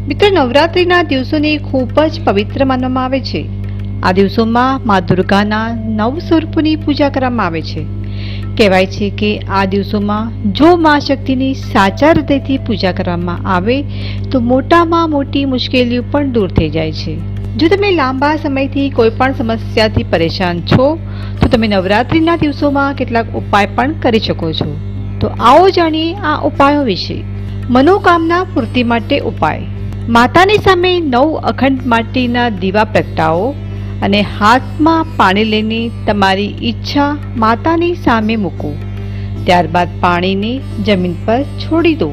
મિત્રો, નવરાત્રિના દિવસોને ખૂબ જ પવિત્ર માનવામાં આવે છે। આ દિવસોમાં મા દુર્ગાના 9 સ્વરૂપોની પૂજા કરવામાં આવે છે। કહેવાય છે કે આ દિવસોમાં જો મા શક્તિની સાચા હૃદયથી પૂજા કરવામાં આવે તો મોટામાં મોટી મુશ્કેલીઓ પણ દૂર થઈ જાય છે। જો તમે લાંબા સમયથી કોઈ પણ સમસ્યાથી પરેશાન છો તો તમે નવરાત્રિના દિવસોમાં કેટલાક ઉપાય પણ કરી શકો છો। તો આવો જાણીએ આ ઉપાયો વિશે। મનોકામના પૂર્તિ માટે ઉપાય। માતાની સામે 9 અખંડ માટીના દીવા પ્રગટાવો અને હાથમાં પાણી લઈને તમારી ઈચ્છા માતાની સામે મૂકો। ત્યારબાદ પાણીને જમીન પર છોડી દો।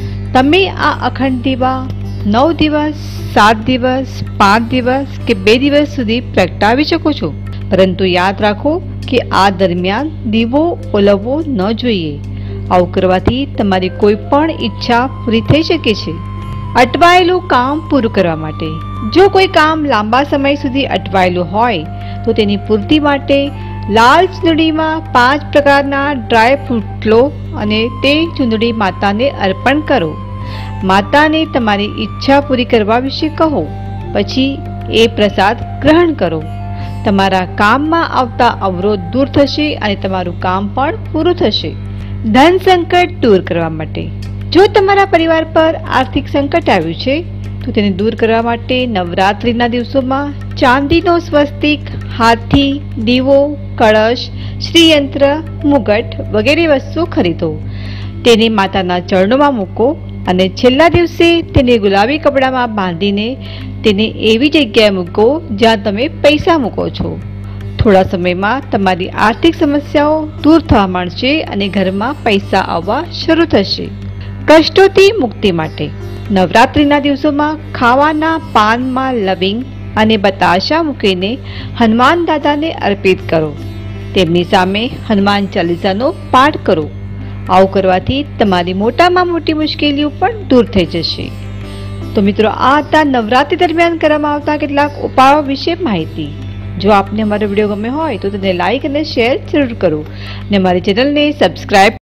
તમે આ અખંડ દીવા 9 દિવસ, 7 દિવસ, 5 દિવસ કે 2 દિવસ સુધી પ્રગટાવી શકો છો, પરંતુ યાદ રાખો કે આ દરમિયાન દીવો ઓલવવો ન જોઈએ। આવું કરવાથી તમારી કોઈ પણ ઈચ્છા પૂરી થઈ શકે છે। અટવાયેલું કામ પૂરું કરવા માટે। જો કોઈ કામ લાંબા સમય સુધી અટવાયેલું હોય તો તેની પૂર્તિ માટે લાલ ચૂંદડીમાં 5 પ્રકારના ડ્રાય ફ્રૂટ લો અને તે ચૂંદડી માતાને અર્પણ કરો। માતાને તમારી ઈચ્છા પૂરી કરવા વિશે કહો, પછી એ પ્રસાદ ગ્રહણ કરો। તમારા કામમાં આવતા અવરોધ દૂર થશે અને તમારું કામ પણ પૂરું થશે। ધન સંકટ દૂર કરવા માટે। જો તમારા પરિવાર પર આર્થિક સંકટ આવ્યું છે તો તેને દૂર કરવા માટે નવરાત્રિના દિવસોમાં ચાંદીનો સ્વસ્તિક, હાથી, દીવો, કળશ, શ્રીયંત્ર, મુગટ વગેરે વસ્તુઓ ખરીદો। તેને માતાના ચરણોમાં મૂકો અને છેલ્લા દિવસે તેને ગુલાબી કપડામાં બાંધીને તેને એવી જગ્યાએ મૂકો જ્યાં તમે પૈસા મૂકો છો। થોડા સમયમાં તમારી આર્થિક સમસ્યાઓ દૂર થવા માંડશે અને ઘરમાં પૈસા આવવા શરૂ થશે। કષ્ટોથી મુક્તિ માટે નવરાત્રિના દિવસોમાં ખાવાના પાનમાં લવિંગ અને બતાશા મૂકીને હનુમાન દાદાને અર્પિત કરો। તેમની સામે હનુમાન ચાલીસાનો પાઠ કરો। આવું કરવાથી તમારી મોટામાં મોટી મુશ્કેલીઓ પણ દૂર થઈ જશે। તો મિત્રો, આ હતા નવરાત્રિ દરમિયાન કરવામાં આવતા કેટલાક ઉપાયો વિશે માહિતી। જો આપને અમારો વિડીયો ગમ્યો હોય તો તેને લાઈક અને શેર જરૂર કરો અને અમારી ચેનલને સબસ્ક્રાઈબ